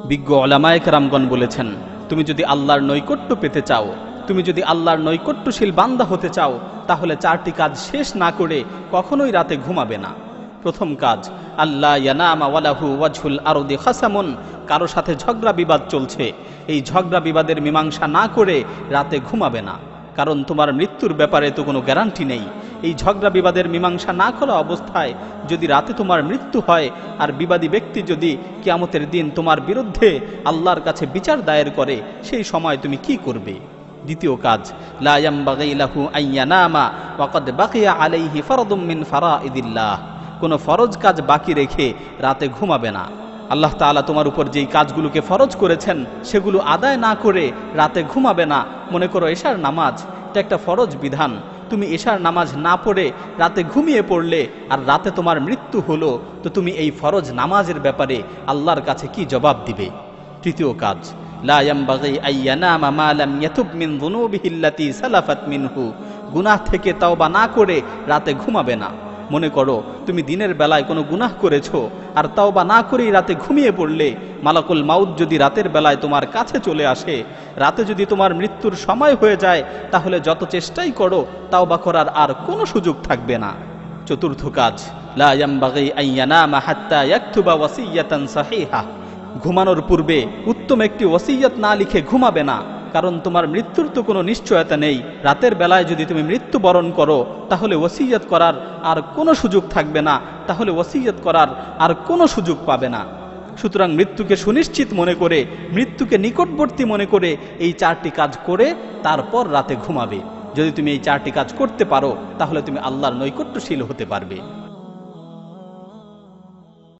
বিজ্ঞ উলামায়ে কেরামগণ বলেছেন, তুমি যদি আল্লাহর নৈকট্য পেতে চাও, তুমি যদি আল্লাহর নৈকট্যশীল বান্দা হতে চাও, তাহলে 4টি কাজ শেষ না করে কখনোই রাতে ঘুমাবে না। প্রথম কাজ, আল্লাহ ইয়ানামা ওয়ালাহু ওয়াজহুল আরদি খাসামুন, কারো সাথে ঝগড়া বিবাদ চলছে, এই ঝগড়া বিবাদের মীমাংসা না করে রাতে ঘুমাবে না। কারণ তোমার মৃত্যুর ব্যাপারে তো কোনো গ্যারান্টি নেই। এই ঝগড়া বিবাদের মীমাংসা না করা অবস্থায় যদি রাতে তোমার মৃত্যু হয়, আর বিবাদী ব্যক্তি যদি কিয়ামতের দিন তোমার বিরুদ্ধে আল্লাহর কাছে বিচার দায়ের করে, সেই সময় তুমি কি করবে? দ্বিতীয় কাজ, লা ইয়ামবাগি লাহু আইয়ানামা ওয়া ক্বাদ বাকিয়া আলাইহি ফারদুম মিন ফারাইদিল্লাহ, কোনো ফরজ কাজ বাকি রেখে রাতে ঘুমাবে না। আল্লাহ তাআলা তোমার উপর যেই কাজগুলোকে ফরজ করেছেন সেগুলো আদায় না করে রাতে ঘুমাবে না। মনে করো এশার নামাজ, এটা একটা ফরজ বিধান, তুমি এশার নামাজ না পড়ে রাতে ঘুমিয়ে পড়লে আর রাতে তোমার মৃত্যু হলো, তো তুমি এই ফরজ নামাজের ব্যাপারে আল্লাহর কাছে কি জবাব দিবে? তৃতীয় কাজ, লা ইয়ামবাগি আইয়ানামা মা লাম ইয়াতুব মিন যুনুবিহি আল্লাতী সালাফাত মিনহু, গুনাহ থেকে তাওবা না করে রাতে ঘুমাবে না। মনে করো তুমি দিনের বেলায় কোনো গুনাহ করেছো আর তাওবা না করেই রাতে ঘুমিয়ে পড়লে, মালাকুল মাউত যদি রাতের বেলায় তোমার কাছে চলে আসে, রাতে যদি তোমার মৃত্যুর সময় হয়ে যায়, তাহলে যত চেষ্টাই করো তাওবা করার আর কোনো সুযোগ থাকবে না। চতুর্থ কাজ, লা ইয়ামবাগি আইয়ানামা হাত্তা ইয়াকতুবা ওয়াসিয়াতান সাহিহা, ঘুমানোর পূর্বে উত্তম একটি ওসিয়ত না লিখে ঘুমাবে না। কারণ তোমার মৃত্যুর তো কোনো নিশ্চয়তা নেই। রাতের বেলায় যদি তুমি মৃত্যুবরণ করো, তাহলে ওসিয়ত করার আর কোনো সুযোগ থাকবে না, তাহলে ওসিয়ত করার আর কোনো সুযোগ পাবে না। সুতরাং মৃত্যুকে সুনিশ্চিত মনে করে, মৃত্যুকে নিকটবর্তী মনে করে এই 4টি কাজ করে তারপর রাতে ঘুমাবে। যদি তুমি এই 4টি কাজ করতে পারো, তাহলে তুমি আল্লাহর নৈকট্যশীল হতে পারবে।